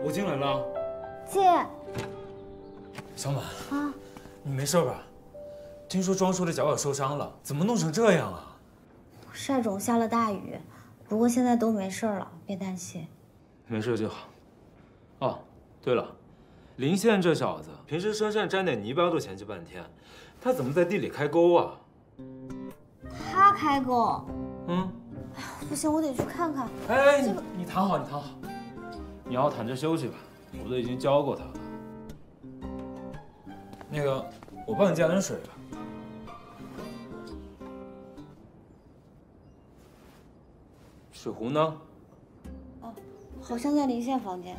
我进来了。 姐， 小满啊， 你没事吧？听说庄叔的脚有受伤了，怎么弄成这样啊？ 晒肿下了大雨，不过现在都没事了，别担心。 没事就好。哦，对了，林宪这小子平时身上沾点泥巴都嫌弃半天，他怎么在地里开沟啊？ 他开沟？ 嗯。 不行，我得去看看。 哎，你躺好，你躺好，你要躺着休息吧，我都已经教过他了。那个，我帮你加点水吧。水壶呢？ 哦，好像在林宪房间。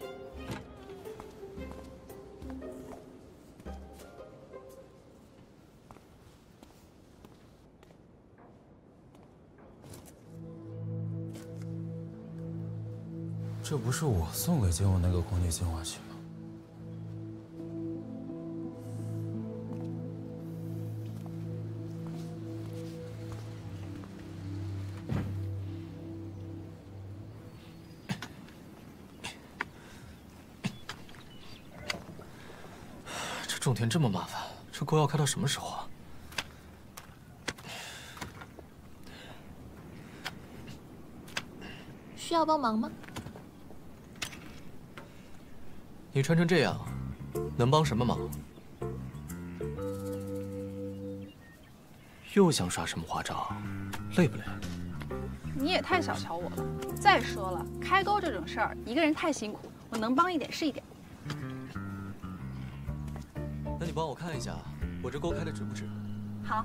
这不是我送给金武那个空气净化器吗？ 这种田这么麻烦，这沟要开到什么时候啊？ 需要帮忙吗？ 你穿成这样，能帮什么忙？又想耍什么花招？累不累？ 你也太小瞧我了。再说了，开沟这种事儿，一个人太辛苦，我能帮一点是一点。 那你帮我看一下，我这沟开的直不直？ 好。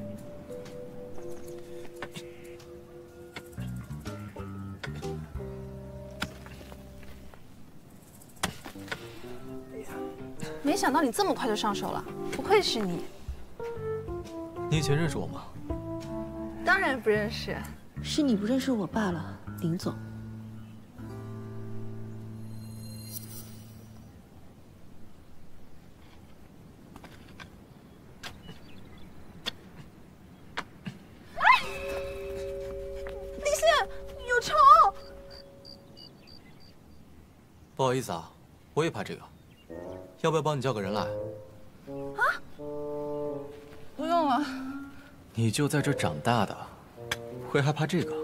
没想到你这么快就上手了，不愧是你。 你以前认识我吗？ 当然不认识， 是你不认识我罢了，林总。 林宪，有虫！ 不好意思啊，我也怕这个。要不要帮你叫个人来？ 啊，不用了。 你就在这长大的，会害怕这个？